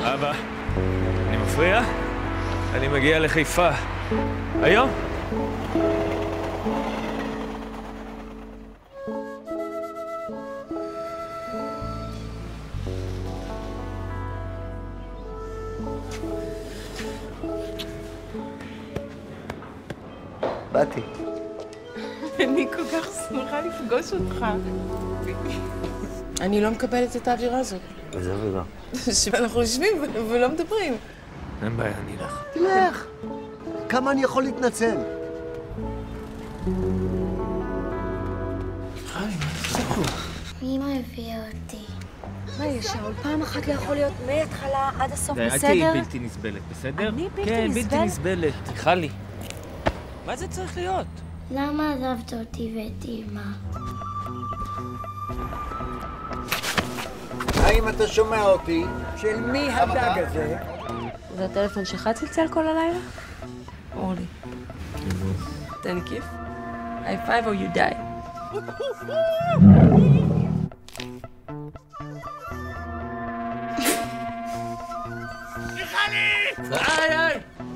אבא, אני מפריע? אני מגיע לחיפה. היום? באתי. אני כל כך שמחה לפגוש אותך. אני לא מקבלת את האווירה הזאת. איזה אווירה? שאנחנו יושבים ולא מדברים. אין בעיה, אני אלך. תלך. כמה אני יכול להתנצל? חי, מה זה פה? אמא הביאה אותי. מה יש, שאול? פעם אחת לא יכול להיות מההתחלה עד הסוף, בסדר? אל תהיי בלתי נסבלת, בסדר? אני בלתי כן, נסבלת? בלתי נסבלת. חלי. מה זה צריך להיות? למה עזבת אותי ואת אמא? האם אתה שומע אותי? של מי הדג הזה? זה הטלפון שלך צלצל כל הלילה? אורלי. תן כיף. high five or you die. היי, היי!